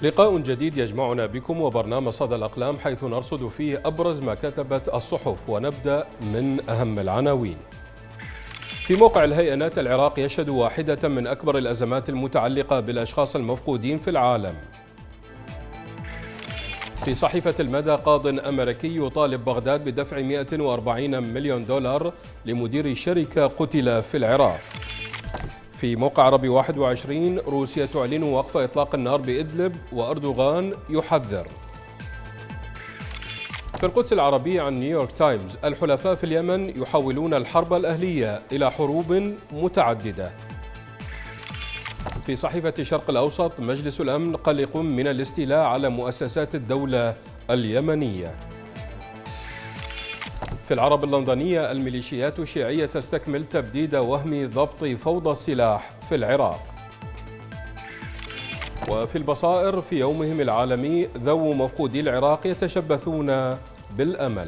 لقاء جديد يجمعنا بكم وبرنامج صدى الأقلام، حيث نرصد فيه أبرز ما كتبت الصحف، ونبدأ من أهم العناوين. في موقع الهيئة نت، العراق يشهد واحدة من أكبر الأزمات المتعلقة بالأشخاص المفقودين في العالم. في صحيفة المدى، قاض أمريكي يطالب بغداد بدفع 140 مليون دولار لمدير شركة قتل في العراق. في موقع عربي 21، روسيا تعلن وقف إطلاق النار بإدلب وأردوغان يحذر. في القدس العربية عن نيويورك تايمز، الحلفاء في اليمن يحولون الحرب الأهلية إلى حروب متعددة. في صحيفة الشرق الأوسط، مجلس الأمن قلق من الاستيلاء على مؤسسات الدولة اليمنية. في العرب اللندنية، الميليشيات الشيعية تستكمل تبديد وهم ضبط فوضى السلاح في العراق. وفي البصائر، في يومهم العالمي، ذو مفقودي العراق يتشبثون بالأمل.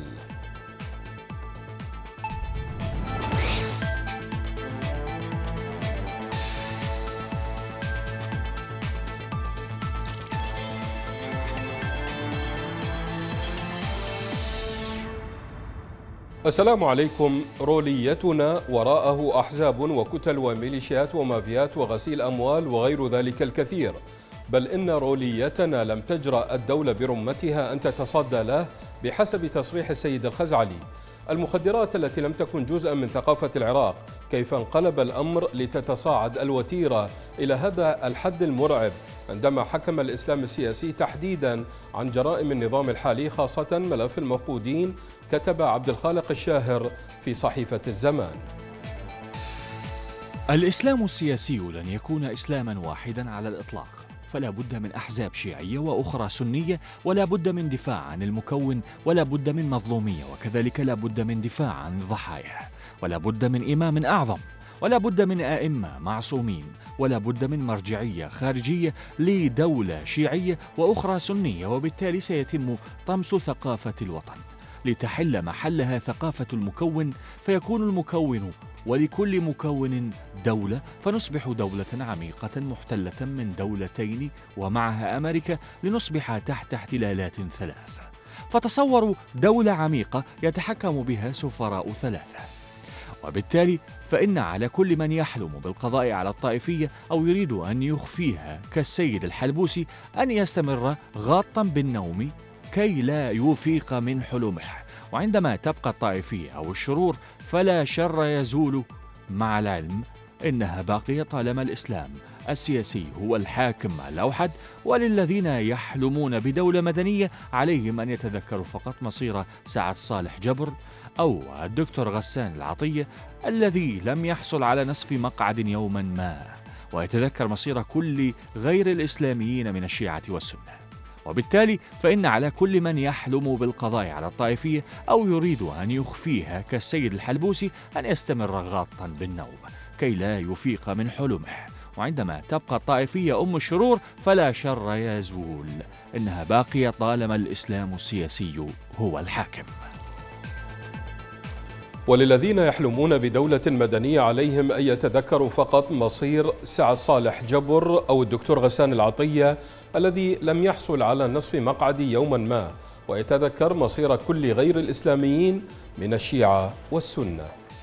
السلام عليكم. روليتنا وراءه أحزاب وكتل وميليشيات ومافيات وغسيل أموال وغير ذلك الكثير، بل إن روليتنا لم تجرأ الدولة برمتها أن تتصدى له بحسب تصريح السيد الخزعلي. المخدرات التي لم تكن جزءا من ثقافة العراق، كيف انقلب الأمر لتتصاعد الوتيرة إلى هذا الحد المرعب عندما حكم الإسلام السياسي تحديدا عن جرائم النظام الحالي، خاصة ملف المفقودين، كتب عبد الخالق الشاهر في صحيفة الزمان. الإسلام السياسي لن يكون إسلاما واحدا على الإطلاق، فلا بد من أحزاب شيعية وأخرى سنية، ولا بد من دفاع عن المكون، ولا بد من مظلومية، وكذلك لا بد من دفاع عن الضحايا، ولا بد من إمام أعظم، ولا بد من أئمة معصومين، ولا بد من مرجعية خارجية لدولة شيعية وأخرى سنية، وبالتالي سيتم طمس ثقافة الوطن لتحل محلها ثقافة المكون، فيكون المكون ولكل مكون دولة، فنصبح دولة عميقة محتلة من دولتين ومعها أمريكا، لنصبح تحت احتلالات ثلاث. فتصوروا دولة عميقة يتحكم بها سفراء ثلاثة، وبالتالي فإن على كل من يحلم بالقضاء على الطائفية أو يريد أن يخفيها كالسيد الحلبوسي أن يستمر غاطا بالنوم كي لا يفيق من حلمه. وعندما تبقى الطائفية أو الشرور فلا شر يزول، مع العلم إنها باقية طالما الإسلام السياسي هو الحاكم الأوحد. وللذين يحلمون بدولة مدنية عليهم أن يتذكروا فقط مصير سعد صالح جبر أو الدكتور غسان العطية الذي لم يحصل على نصف مقعد يوما ما، ويتذكر مصير كل غير الإسلاميين من الشيعة والسنة. وبالتالي فإن على كل من يحلم بالقضاء على الطائفية أو يريد أن يخفيها كالسيد الحلبوسي أن يستمر غاطا بالنوم كي لا يفيق من حلمه. وعندما تبقى الطائفية أم الشرور فلا شر يزول، إنها باقية طالما الإسلام السياسي هو الحاكم. وللذين يحلمون بدولة مدنية عليهم أن يتذكروا فقط مصير سعد صالح جبر أو الدكتور غسان العطية الذي لم يحصل على نصف مقعد يوما ما، ويتذكر مصير كل غير الإسلاميين من الشيعة والسنة.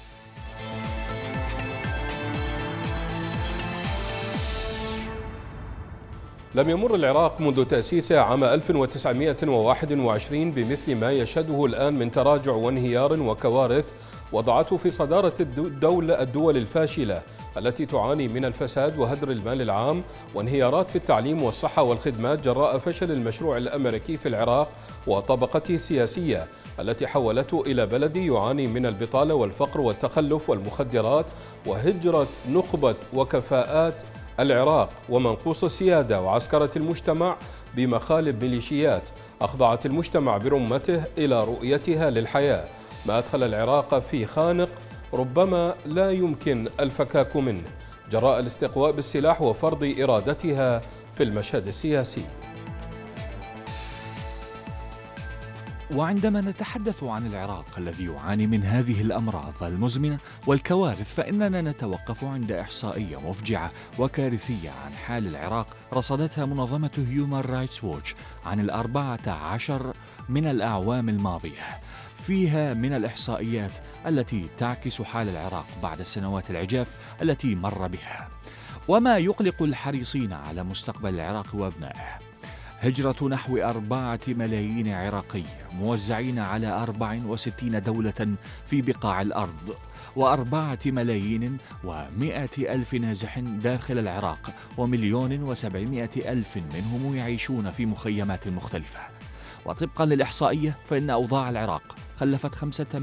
لم يمر العراق منذ تأسيسه عام 1921 بمثل ما يشهده الآن من تراجع وانهيار وكوارث وضعته في صدارة الدول الفاشلة التي تعاني من الفساد وهدر المال العام وانهيارات في التعليم والصحة والخدمات جراء فشل المشروع الأمريكي في العراق وطبقته السياسية التي حولته إلى بلد يعاني من البطالة والفقر والتخلف والمخدرات وهجرة نخبة وكفاءات العراق ومنقوص السيادة وعسكرة المجتمع بمخالب ميليشيات أخضعت المجتمع برمته إلى رؤيتها للحياة، ما أدخل العراق في خانق ربما لا يمكن الفكاك منه جراء الاستقواء بالسلاح وفرض إرادتها في المشهد السياسي. وعندما نتحدث عن العراق الذي يعاني من هذه الأمراض المزمنة والكوارث، فإننا نتوقف عند إحصائية مفجعة وكارثية عن حال العراق رصدتها منظمة هيومان رايتس ووتش عن 14 من الأعوام الماضية. فيها من الإحصائيات التي تعكس حال العراق بعد سنوات العجاف التي مر بها، وما يقلق الحريصين على مستقبل العراق وأبنائه: هجرة نحو 4 ملايين عراقي موزعين على 64 دولة في بقاع الأرض، و4 ملايين و100 ألف نازح داخل العراق، و1,700,000 منهم يعيشون في مخيمات مختلفة. وطبقا للإحصائية فإن أوضاع العراق خلفت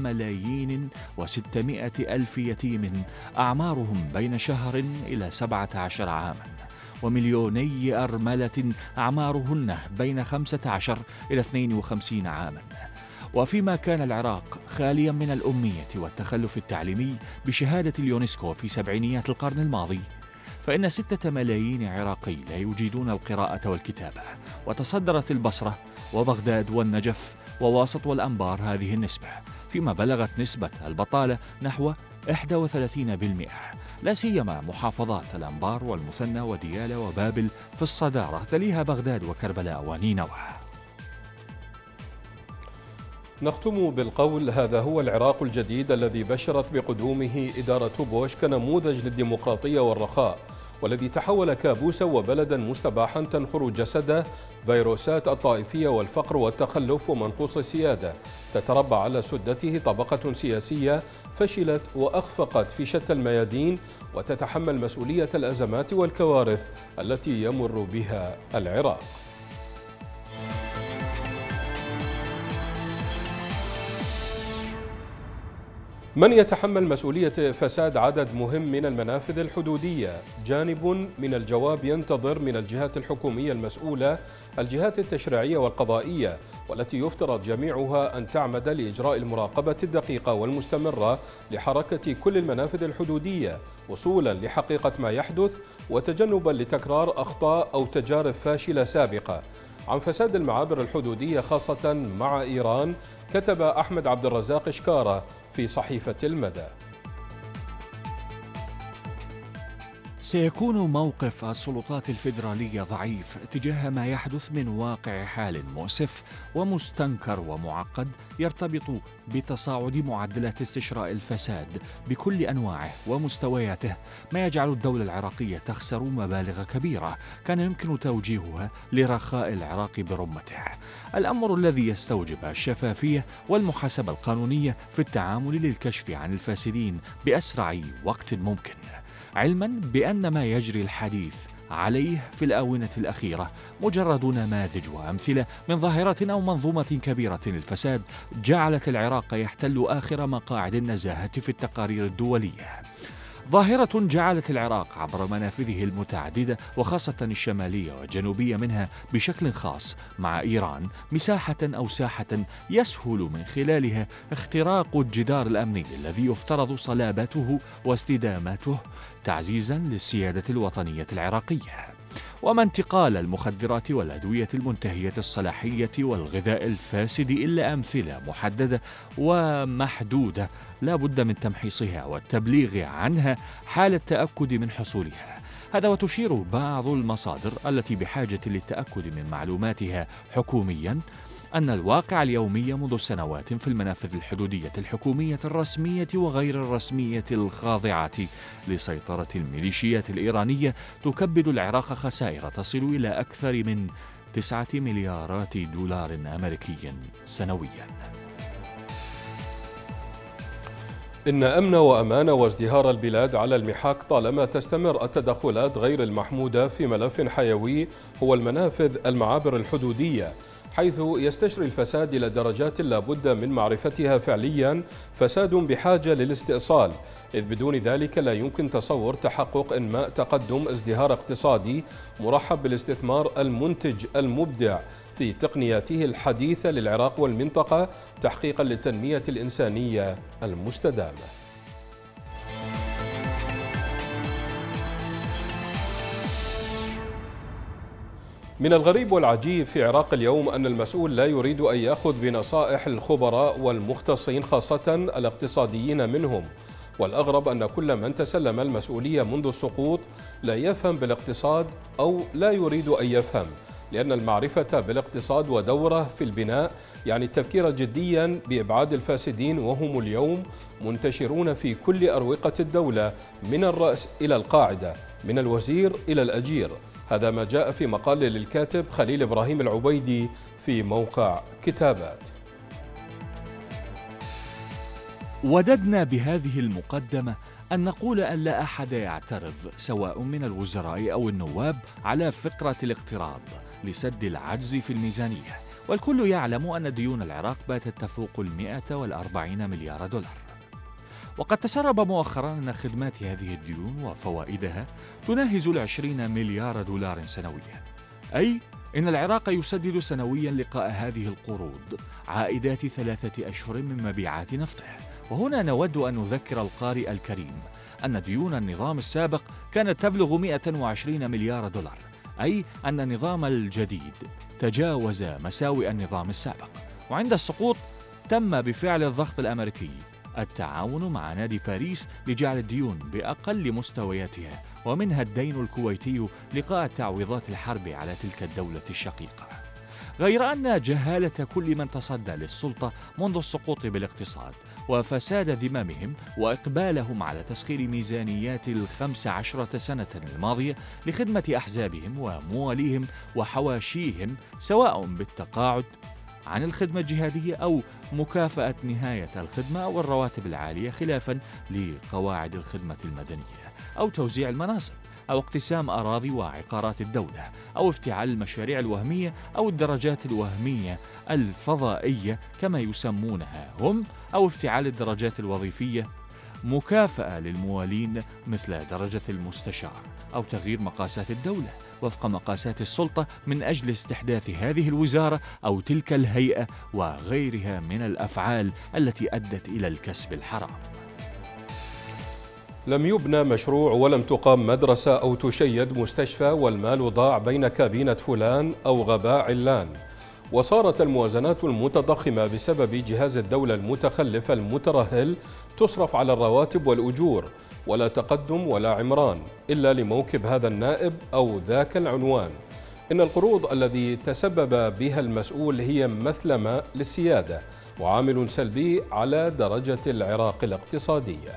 5,600,000 يتيم أعمارهم بين شهر إلى 17 عاما، و2,000,000 أرملة أعمارهن بين 15 إلى 52 عاما. وفيما كان العراق خاليا من الأمية والتخلف التعليمي بشهادة اليونسكو في سبعينيات القرن الماضي، فإن 6 ملايين عراقي لا يجيدون القراءة والكتابة. وتصدرت البصرة وبغداد والنجف وواسط والأنبار هذه النسبة، فيما بلغت نسبة البطالة نحو 31%، لا سيما محافظات الأنبار والمثنى وديالى وبابل في الصدارة، تليها بغداد وكربلاء ونينوى. نختم بالقول: هذا هو العراق الجديد الذي بشرت بقدومه إدارة بوش كنموذج للديمقراطية والرخاء، والذي تحول كابوسا وبلدا مستباحا تنخر جسده فيروسات الطائفية والفقر والتخلف ومنقوص السيادة. تتربع على سدته طبقة سياسية فشلت وأخفقت في شتى الميادين، وتتحمل مسؤولية الأزمات والكوارث التي يمر بها العراق. من يتحمل مسؤولية فساد عدد مهم من المنافذ الحدودية؟ جانب من الجواب ينتظر من الجهات الحكومية المسؤولة، الجهات التشريعية والقضائية، والتي يفترض جميعها أن تعمد لإجراء المراقبة الدقيقة والمستمرة لحركة كل المنافذ الحدودية وصولا لحقيقة ما يحدث، وتجنبا لتكرار أخطاء أو تجارب فاشلة سابقة. عن فساد المعابر الحدودية خاصة مع إيران كتب أحمد عبد الرزاق شكارة في صحيفة المدى: سيكون موقف السلطات الفيدرالية ضعيف تجاه ما يحدث من واقع حال مؤسف ومستنكر ومعقد يرتبط بتصاعد معدلات استشراء الفساد بكل أنواعه ومستوياته، ما يجعل الدولة العراقية تخسر مبالغ كبيرة كان يمكن توجيهها لرخاء العراق برمته. الأمر الذي يستوجب الشفافية والمحاسبة القانونية في التعامل للكشف عن الفاسدين بأسرع وقت ممكن، علما بأن ما يجري الحديث عليه في الآونة الأخيرة مجرد نماذج وأمثلة من ظاهرة أو منظومة كبيرة للفساد جعلت العراق يحتل آخر مقاعد النزاهة في التقارير الدولية. ظاهرة جعلت العراق عبر منافذه المتعددة وخاصة الشمالية والجنوبية منها بشكل خاص مع إيران مساحة أو ساحة يسهل من خلالها اختراق الجدار الأمني الذي يفترض صلابته واستدامته تعزيزا للسيادة الوطنية العراقية. وما انتقال المخدرات والأدوية المنتهية الصلاحية والغذاء الفاسد إلا أمثلة محددة ومحدودة لا بد من تمحيصها والتبليغ عنها حال التأكد من حصولها. هذا وتشير بعض المصادر التي بحاجة للتأكد من معلوماتها حكومياً أن الواقع اليومي منذ سنوات في المنافذ الحدودية الحكومية الرسمية وغير الرسمية الخاضعة لسيطرة الميليشيات الإيرانية تكبد العراق خسائر تصل إلى أكثر من 9 مليارات دولار أمريكي سنوياً. إن أمن وأمان وازدهار البلاد على المحك طالما تستمر التدخلات غير المحمودة في ملف حيوي هو المنافذ المعابر الحدودية، حيث يستشري الفساد إلى درجات لا بد من معرفتها فعليا، فساد بحاجة للاستئصال، إذ بدون ذلك لا يمكن تصور تحقق إنماء تقدم ازدهار اقتصادي مرحب بالاستثمار المنتج المبدع في تقنياته الحديثة للعراق والمنطقة تحقيقا للتنمية الإنسانية المستدامة. من الغريب والعجيب في عراق اليوم أن المسؤول لا يريد أن يأخذ بنصائح الخبراء والمختصين خاصة الاقتصاديين منهم، والأغرب أن كل من تسلم المسؤولية منذ السقوط لا يفهم بالاقتصاد أو لا يريد أن يفهم، لأن المعرفة بالاقتصاد ودوره في البناء يعني التفكير جديا بإبعاد الفاسدين، وهم اليوم منتشرون في كل أروقة الدولة من الرأس إلى القاعدة، من الوزير إلى الأجير. هذا ما جاء في مقال للكاتب خليل إبراهيم العبيدي في موقع كتابات. وددنا بهذه المقدمة أن نقول أن لا أحد يعترض سواء من الوزراء أو النواب على فكرة الاقتراض لسد العجز في الميزانية، والكل يعلم أن ديون العراق باتت تفوق 140 مليار دولار. وقد تسرب مؤخرا أن خدمات هذه الديون وفوائدها تناهز 20 مليار دولار سنويا، أي إن العراق يسدد سنويا لقاء هذه القروض عائدات 3 أشهر من مبيعات نفطه. وهنا نود أن نذكر القارئ الكريم أن ديون النظام السابق كانت تبلغ 120 مليار دولار، أي أن النظام الجديد تجاوز مساوئ النظام السابق. وعند السقوط تم بفعل الضغط الأمريكي التعاون مع نادي باريس لجعل الديون بأقل مستوياتها، ومنها الدين الكويتي لقاء تعويضات الحرب على تلك الدولة الشقيقة. غير أن جهالة كل من تصدى للسلطة منذ السقوط بالاقتصاد وفساد ذممهم وإقبالهم على تسخير ميزانيات 15 سنة الماضية لخدمة أحزابهم ومواليهم وحواشيهم، سواء بالتقاعد عن الخدمة الجهادية أو مكافأة نهاية الخدمة أو الرواتب العالية خلافا لقواعد الخدمة المدنية، أو توزيع المناصب، أو اقتسام أراضي وعقارات الدولة، أو افتعال المشاريع الوهمية أو الدرجات الوهمية الفضائية كما يسمونها هم، أو افتعال الدرجات الوظيفية مكافأة للموالين مثل درجة المستشار، أو تغيير مقاسات الدولة وفق مقاسات السلطة من أجل استحداث هذه الوزارة أو تلك الهيئة، وغيرها من الأفعال التي أدت إلى الكسب الحرام. لم يبنى مشروع ولم تقام مدرسة أو تشيد مستشفى والمال ضاع بين كابينة فلان أو غباء علان، وصارت الموازنات المتضخمة بسبب جهاز الدولة المتخلف المترهل تصرف على الرواتب والأجور، ولا تقدم ولا عمران إلا لموكب هذا النائب أو ذاك العنوان. إن القروض الذي تسبب بها المسؤول هي مثلمة للسيادة وعامل سلبي على درجة العراق الاقتصادية.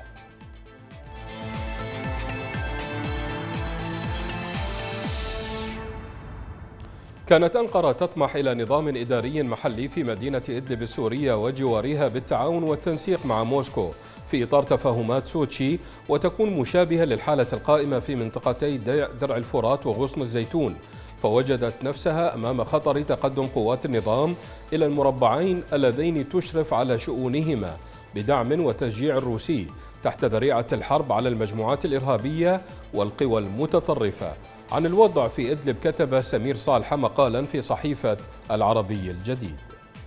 كانت أنقرة تطمح إلى نظام إداري محلي في مدينة إدلب السورية وجوارها بالتعاون والتنسيق مع موسكو في إطار تفاهمات سوتشي، وتكون مشابهة للحالة القائمة في منطقتي درع الفرات وغصن الزيتون، فوجدت نفسها أمام خطر تقدم قوات النظام إلى المربعين اللذين تشرف على شؤونهما بدعم وتشجيع الروسي تحت ذريعة الحرب على المجموعات الإرهابية والقوى المتطرفة. عن الوضع في إدلب كتب سمير صالح مقالا في صحيفة العربي الجديد.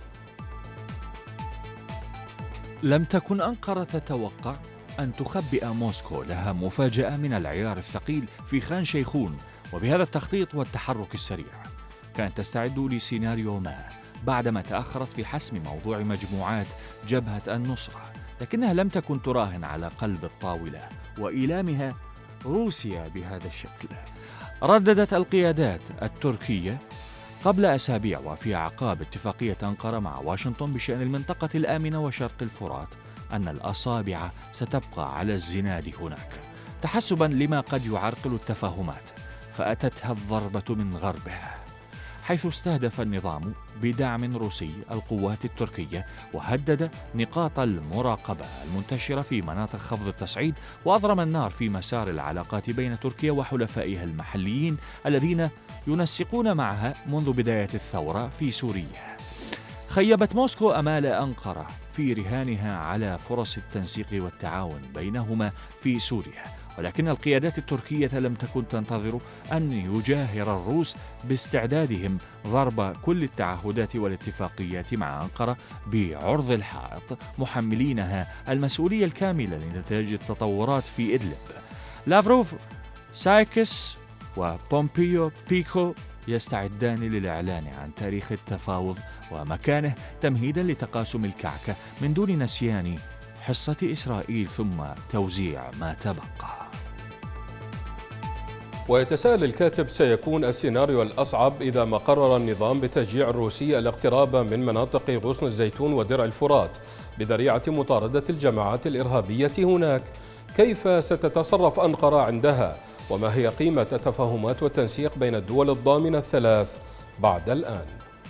لم تكن أنقرة تتوقع أن تخبئ موسكو لها مفاجأة من العيار الثقيل في خان شيخون، وبهذا التخطيط والتحرك السريع كانت تستعد لسيناريو ما بعدما تأخرت في حسم موضوع مجموعات جبهة النصرة، لكنها لم تكن تراهن على قلب الطاولة وإيلامها روسيا بهذا الشكل. رددت القيادات التركية قبل أسابيع وفي أعقاب اتفاقية أنقرة مع واشنطن بشأن المنطقة الآمنة وشرق الفرات أن الأصابع ستبقى على الزناد هناك تحسبا لما قد يعرقل التفاهمات، فأتتها الضربة من غربها، حيث استهدف النظام بدعم روسي القوات التركية وهدد نقاط المراقبة المنتشرة في مناطق خفض التصعيد، وأضرم النار في مسار العلاقات بين تركيا وحلفائها المحليين الذين ينسقون معها منذ بداية الثورة في سوريا. خيبت موسكو أمال أنقرة في رهانها على فرص التنسيق والتعاون بينهما في سوريا، ولكن القيادات التركية لم تكن تنتظر أن يجاهر الروس باستعدادهم ضرب كل التعهدات والاتفاقيات مع أنقرة بعرض الحائط، محملينها المسؤولية الكاملة لنتائج التطورات في إدلب. لافروف، سايكس وبومبيو بيكو يستعدان للإعلان عن تاريخ التفاوض ومكانه تمهيدا لتقاسم الكعكة من دون نسيان حصة إسرائيل ثم توزيع ما تبقى. ويتساءل الكاتب: سيكون السيناريو الأصعب إذا ما قرر النظام بتشجيع الروسي الاقتراب من مناطق غصن الزيتون ودرع الفرات بذريعة مطاردة الجماعات الإرهابية هناك؟ كيف ستتصرف أنقرة عندها؟ وما هي قيمة التفاهمات والتنسيق بين الدول الضامنة الثلاث بعد الآن؟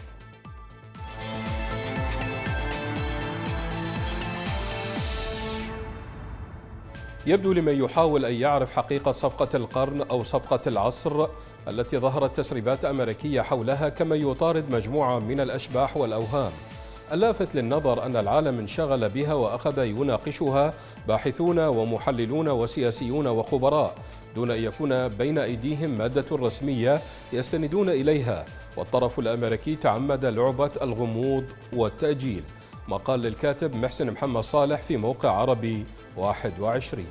يبدو لمن يحاول أن يعرف حقيقة صفقة القرن أو صفقة العصر التي ظهرت تسريبات أمريكية حولها كما يطارد مجموعة من الأشباح والأوهام. اللافت للنظر أن العالم انشغل بها وأخذ يناقشها باحثون ومحللون وسياسيون وخبراء دون أن يكون بين أيديهم مادة رسمية يستندون إليها، والطرف الأمريكي تعمد لعبة الغموض والتأجيل. مقال للكاتب محسن محمد صالح في موقع عربي 21.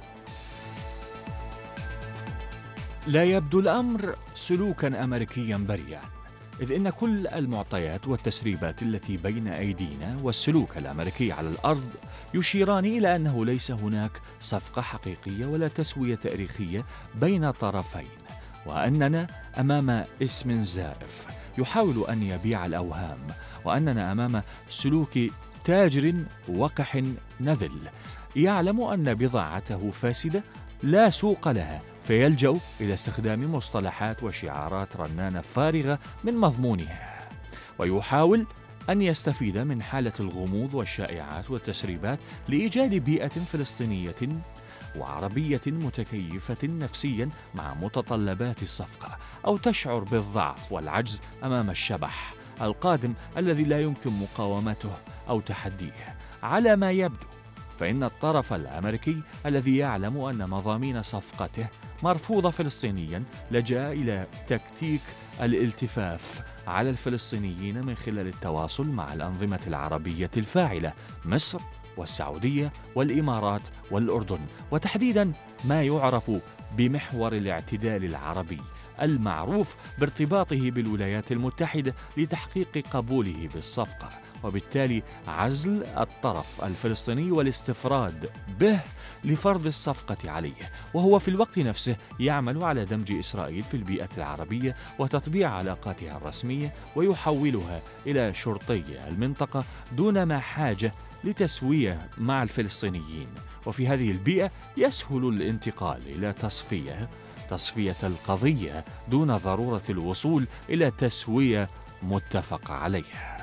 لا يبدو الأمر سلوكا أمريكيا بريئا، إذ إن كل المعطيات والتسريبات التي بين أيدينا والسلوك الأمريكي على الأرض يشيران إلى أنه ليس هناك صفقة حقيقية ولا تسوية تاريخية بين طرفين، وأننا أمام اسم زائف يحاول أن يبيع الأوهام، وأننا أمام سلوك تاجر وقح نذل يعلم أن بضاعته فاسدة لا سوق لها، فيلجأ إلى استخدام مصطلحات وشعارات رنانة فارغة من مضمونها، ويحاول أن يستفيد من حالة الغموض والشائعات والتسريبات لإيجاد بيئة فلسطينية وعربية متكيفة نفسيا مع متطلبات الصفقة، أو تشعر بالضعف والعجز أمام الشبح القادم الذي لا يمكن مقاومته أو تحديه. على ما يبدو فإن الطرف الأمريكي الذي يعلم أن مضامين صفقته مرفوضة فلسطينيا لجأ إلى تكتيك الالتفاف على الفلسطينيين من خلال التواصل مع الأنظمة العربية الفاعلة، مصر والسعودية والإمارات والأردن، وتحديدا ما يعرف بمحور الاعتدال العربي المعروف بارتباطه بالولايات المتحدة لتحقيق قبوله بالصفقة، وبالتالي عزل الطرف الفلسطيني والاستفراد به لفرض الصفقة عليه، وهو في الوقت نفسه يعمل على دمج إسرائيل في البيئة العربية وتطبيع علاقاتها الرسمية ويحولها إلى شرطي المنطقة دون ما حاجة لتسوية مع الفلسطينيين. وفي هذه البيئة يسهل الانتقال إلى تصفية القضية دون ضرورة الوصول إلى تسوية متفق عليها.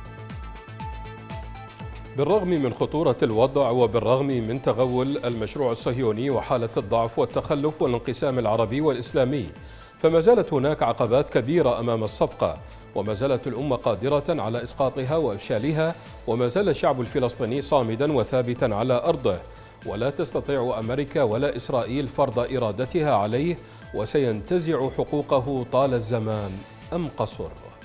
بالرغم من خطورة الوضع وبالرغم من تغول المشروع الصهيوني وحالة الضعف والتخلف والانقسام العربي والإسلامي، فما زالت هناك عقبات كبيرة أمام الصفقة، وما زالت الأمة قادرة على إسقاطها وإفشالها، وما زال الشعب الفلسطيني صامدا وثابتا على أرضه، ولا تستطيع أمريكا ولا إسرائيل فرض إرادتها عليه، وسينتزع حقوقه طال الزمان أم قصر.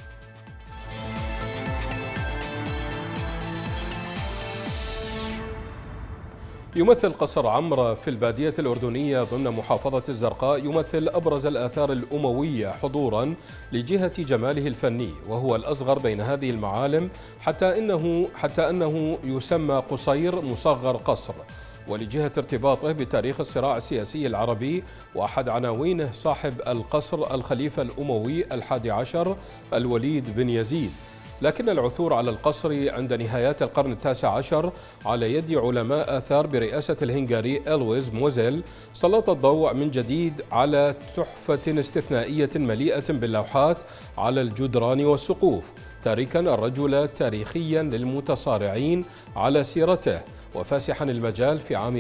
يمثل قصر عمرة في البادية الأردنية ضمن محافظة الزرقاء يمثل أبرز الآثار الأموية حضورا لجهة جماله الفني، وهو الأصغر بين هذه المعالم حتى أنه يسمى قصير مصغر قصر، ولجهة ارتباطه بتاريخ الصراع السياسي العربي، وأحد عناوينه صاحب القصر الخليفة الأموي ال11 الوليد بن يزيد. لكن العثور على القصر عند نهايات القرن ال19 على يد علماء آثار برئاسة الهنغاري ألويز موزيل سلط الضوء من جديد على تحفة استثنائية مليئة باللوحات على الجدران والسقوف، تاركا الرجل تاريخيا للمتصارعين على سيرته، وفاسحا المجال في عام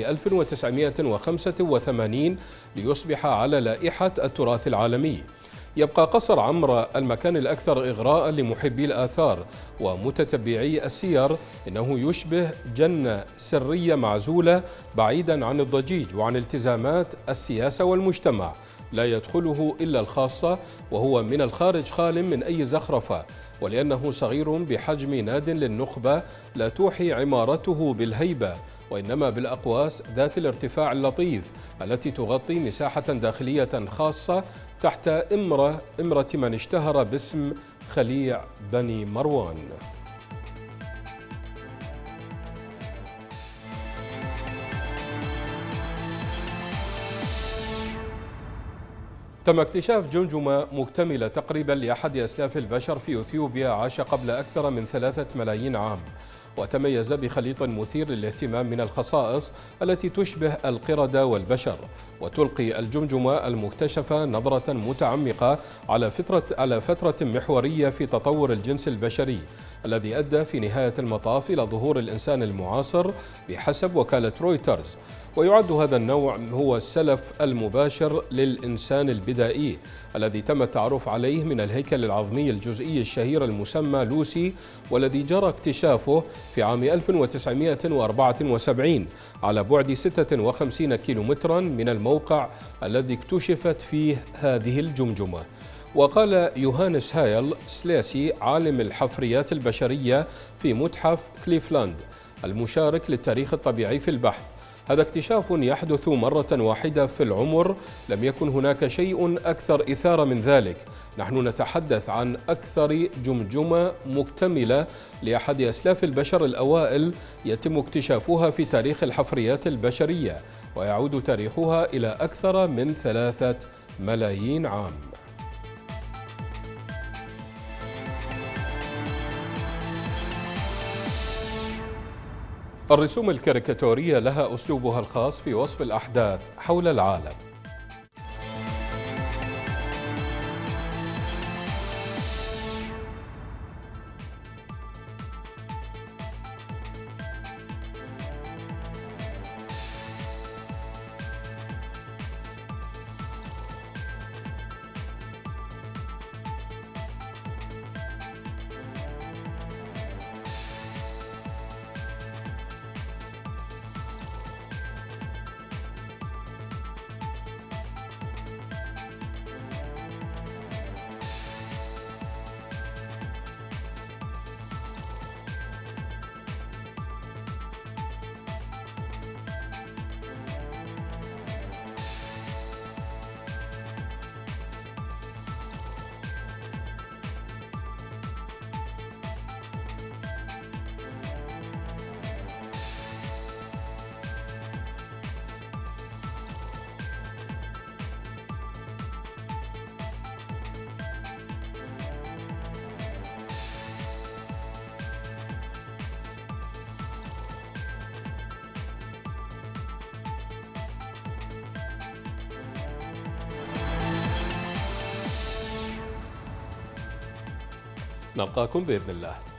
1985 ليصبح على لائحة التراث العالمي. يبقى قصر عمرة المكان الأكثر إغراء لمحبي الآثار ومتتبعي السير، إنه يشبه جنة سرية معزولة بعيدا عن الضجيج وعن التزامات السياسة والمجتمع، لا يدخله إلا الخاصة، وهو من الخارج خال من أي زخرفة. ولأنه صغير بحجم ناد للنخبة لا توحي عمارته بالهيبة، وإنما بالأقواس ذات الارتفاع اللطيف التي تغطي مساحة داخلية خاصة تحت إمرة من اشتهر باسم خليع بني مروان. تم اكتشاف جمجمة مكتملة تقريبا لأحد أسلاف البشر في أثيوبيا عاش قبل أكثر من 3 ملايين عام، وتميز بخليط مثير للاهتمام من الخصائص التي تشبه القردة والبشر، وتلقي الجمجمة المكتشفة نظرة متعمقة على فترة محورية في تطور الجنس البشري الذي أدى في نهاية المطاف إلى ظهور الإنسان المعاصر بحسب وكالة رويترز. ويعد هذا النوع هو السلف المباشر للإنسان البدائي الذي تم التعرف عليه من الهيكل العظمي الجزئي الشهير المسمى لوسي، والذي جرى اكتشافه في عام 1974 على بعد 56 كيلومترا من الموقع الذي اكتشفت فيه هذه الجمجمة. وقال يوهانس هايل سلاسي عالم الحفريات البشرية في متحف كليفلاند المشارك للتاريخ الطبيعي في البحث: هذا اكتشاف يحدث مرة واحدة في العمر، لم يكن هناك شيء أكثر إثارة من ذلك. نحن نتحدث عن أكثر جمجمة مكتملة لأحد أسلاف البشر الأوائل يتم اكتشافها في تاريخ الحفريات البشرية، ويعود تاريخها إلى أكثر من 3 ملايين عام. الرسوم الكاريكاتورية لها أسلوبها الخاص في وصف الأحداث حول العالم. نلقاكم بإذن الله.